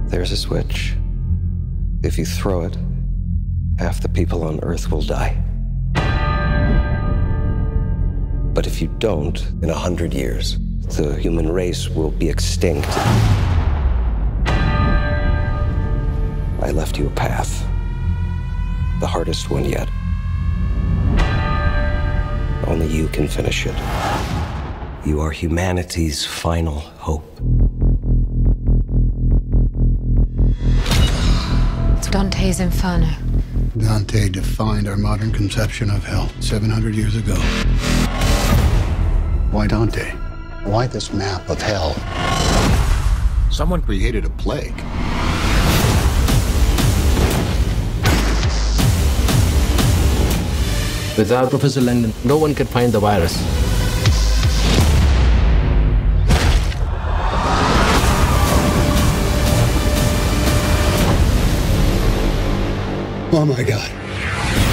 There's a switch. If you throw it, half the people on Earth will die. But if you don't, in 100 years, the human race will be extinct. I left you a path. The hardest one yet. Only you can finish it. You are humanity's final hope. It's Dante's Inferno. Dante defined our modern conception of hell 700 years ago. Why Dante? Why this map of hell? Someone created a plague. Without Professor Langdon, no one could find the virus. Oh my God.